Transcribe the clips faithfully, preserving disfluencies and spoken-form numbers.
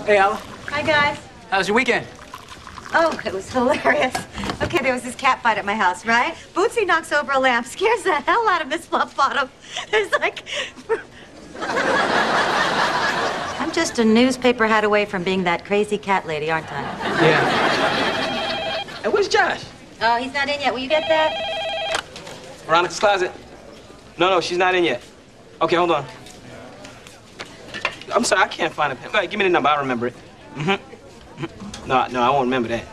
Hey, Ella. Hi, guys. How was your weekend? Oh, it was hilarious. Okay, there was this cat fight at my house, right? Bootsy knocks over a lamp, scares the hell out of Miss Fluff-Bottom. There's like... I'm just a newspaper hat away from being that crazy cat lady, aren't I? Yeah. Hey, where's Josh? Oh, he's not in yet. Will you get that? Veronica's closet? No, no, she's not in yet. Okay, hold on. I'm sorry, I can't find it. Go ahead, give me the number. I remember it. Mm-hmm. No, no, I won't remember that.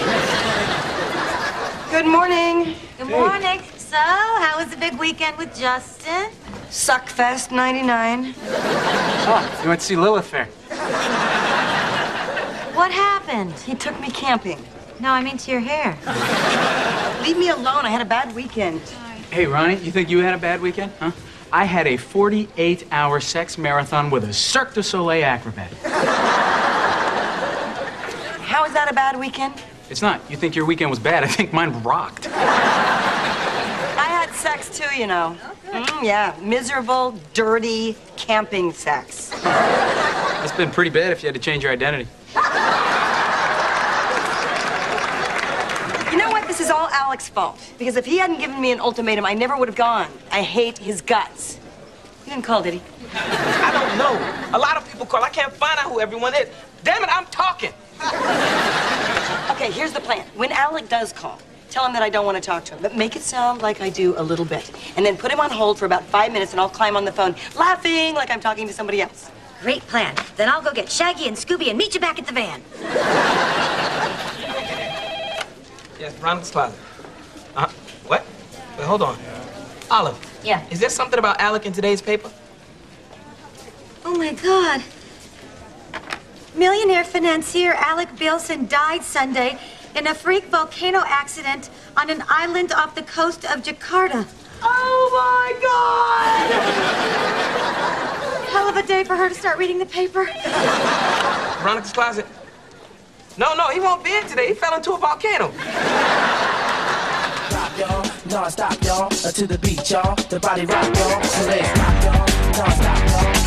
Good morning. Good morning. So, how was the big weekend with Justin? Suckfest ninety-nine. Oh, you went to see Lilith Fair. What happened? He took me camping. No, I mean to your hair. Leave me alone. I had a bad weekend. Hey, Ronnie, you think you had a bad weekend, huh? I had a forty-eight hour sex marathon with a Cirque du Soleil acrobat. How is that a bad weekend? It's not. You think your weekend was bad. I think mine rocked. I had sex too, you know. Mm, yeah, miserable, dirty camping sex. That's been pretty bad if you had to change your identity. You know what? This is all Alec's fault. Because if he hadn't given me an ultimatum, I never would have gone. I hate his guts. He didn't call, did he? I don't know. A lot of people call. I can't find out who everyone is. Damn it, I'm talking. Okay, here's the plan. When Alec does call, tell him that I don't want to talk to him, but make it sound like I do a little bit. And then put him on hold for about five minutes, and I'll climb on the phone, laughing like I'm talking to somebody else. Great plan. Then I'll go get Shaggy and Scooby and meet you back at the van. Yes, Veronica's closet. Uh-huh. What? Wait, hold on. Olive. Yeah. Is there something about Alec in today's paper? Oh, my God. Millionaire financier Alec Bilson died Sunday in a freak volcano accident on an island off the coast of Jakarta. Oh, my God! Hell of a day for her to start reading the paper. Veronica's closet. No, no, he won't be in today. He fell into a volcano. Rock, y'all, non-stop, y'all, to the beat, y'all, the body rock, y'all, so let's rock, y'all, non-stop, y'all.